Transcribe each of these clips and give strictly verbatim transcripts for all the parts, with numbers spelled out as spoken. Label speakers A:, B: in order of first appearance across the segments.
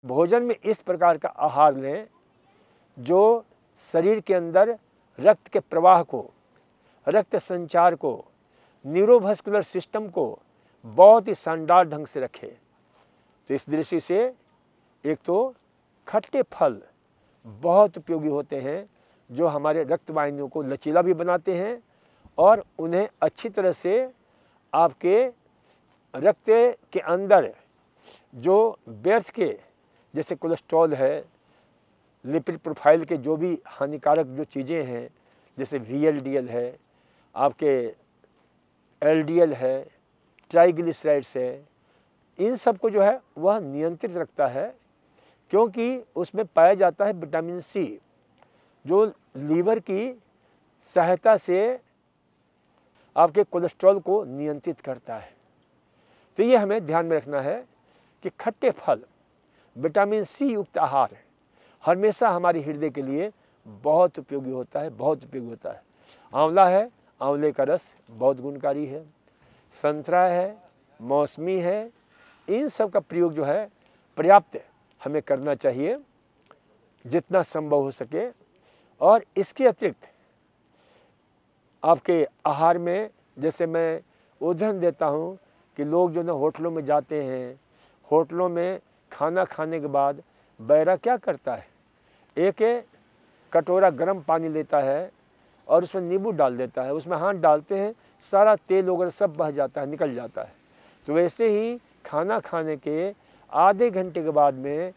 A: भोजन में इस प्रकार का आहार लें जो शरीर के अंदर रक्त के प्रवाह को, रक्त संचार को, न्यूरोवास्कुलर सिस्टम को बहुत ही शानदार ढंग से रखे। तो इस दृष्टि से एक तो खट्टे फल बहुत उपयोगी होते हैं जो हमारे रक्त वाहिनियों को लचीला भी बनाते हैं और उन्हें अच्छी तरह से आपके रक्त के अंदर जो व्यर्थ के जैसे कोलेस्ट्रॉल है, लिपिड प्रोफाइल के जो भी हानिकारक जो चीज़ें हैं जैसे वी एल डी एल है, आपके एल डी एल है, ट्राइग्लिसराइड्स है, इन सब को जो है वह नियंत्रित रखता है क्योंकि उसमें पाया जाता है विटामिन सी जो लीवर की सहायता से आपके कोलेस्ट्रॉल को नियंत्रित करता है। तो ये हमें ध्यान में रखना है कि खट्टे फल, विटामिन सी युक्त आहार हमेशा हमारी हृदय के लिए बहुत उपयोगी होता है, बहुत उपयोगी होता है। आंवला है, आंवले का रस बहुत गुणकारी है, संतरा है, मौसमी है, इन सब का प्रयोग जो है पर्याप्त हमें करना चाहिए जितना संभव हो सके। और इसके अतिरिक्त आपके आहार में जैसे मैं उदाहरण देता हूँ कि लोग जो ना होटलों में जाते हैं, होटलों में खाना खाने के बाद बैरा क्या करता है, एक कटोरा गर्म पानी लेता है और उसमें नींबू डाल देता है, उसमें हाथ डालते हैं, सारा तेल वगैरह सब बह जाता है, निकल जाता है। तो वैसे ही खाना खाने के आधे घंटे के बाद में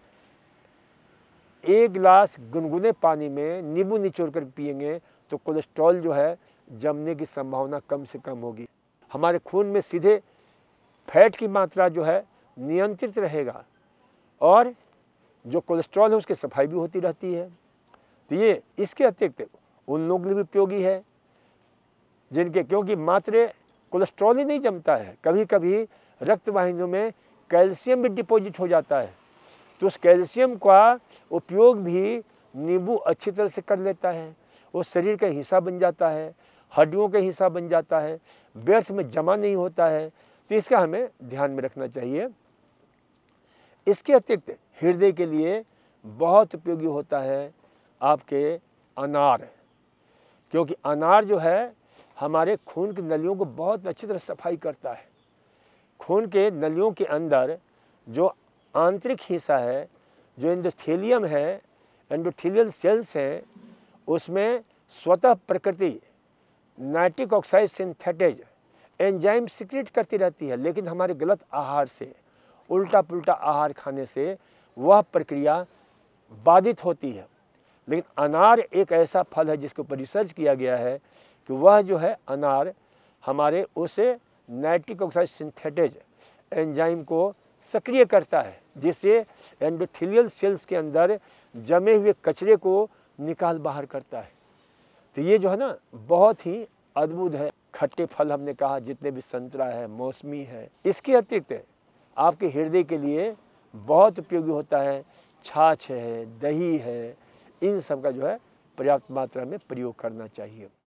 A: एक गिलास गुनगुने पानी में नींबू निचोड़ कर पिएंगे तो कोलेस्ट्रॉल जो है जमने की संभावना कम से कम होगी। हमारे खून में सीधे फैट की मात्रा जो है नियंत्रित रहेगा और जो कोलेस्ट्रॉल है उसकी सफाई भी होती रहती है। तो ये इसके अतिरिक्त उन लोगों के लिए भी उपयोगी है जिनके क्योंकि मात्र कोलेस्ट्रॉल ही नहीं जमता है, कभी कभी रक्त वाहिनियों में कैल्शियम भी डिपॉजिट हो जाता है। तो उस कैल्शियम का उपयोग भी नींबू अच्छी तरह से कर लेता है, वो शरीर का हिस्सा बन जाता है, हड्डियों का हिस्सा बन जाता है, व्यर्थ में जमा नहीं होता है। तो इसका हमें ध्यान में रखना चाहिए। इसके अतिरिक्त हृदय के लिए बहुत उपयोगी होता है आपके अनार, क्योंकि अनार जो है हमारे खून की नलियों को बहुत अच्छी तरह सफाई करता है। खून के नलियों के अंदर जो आंतरिक हिस्सा है, जो एंडोथेलियम है, एंडोथेलियल सेल्स हैं, उसमें स्वतः प्रकृति nitric oxide synthetase enzyme secrete करती रहती है, लेकिन हमारे गलत आहार से, उल्टा पुल्टा आहार खाने से वह प्रक्रिया बाधित होती है। लेकिन अनार एक ऐसा फल है जिसके ऊपर रिसर्च किया गया है कि वह जो है अनार हमारे उस नाइट्रिक ऑक्साइड सिंथेटेज एंजाइम को सक्रिय करता है, जिससे एंडोथेलियल सेल्स के अंदर जमे हुए कचरे को निकाल बाहर करता है। तो ये जो है ना बहुत ही अद्भुत है। खट्टे फल हमने कहा जितने भी संतरा है, मौसमी है, इसके अतिरिक्त आपके हृदय के लिए बहुत उपयोगी होता है छाछ है, दही है, इन सब का जो है पर्याप्त मात्रा में प्रयोग करना चाहिए।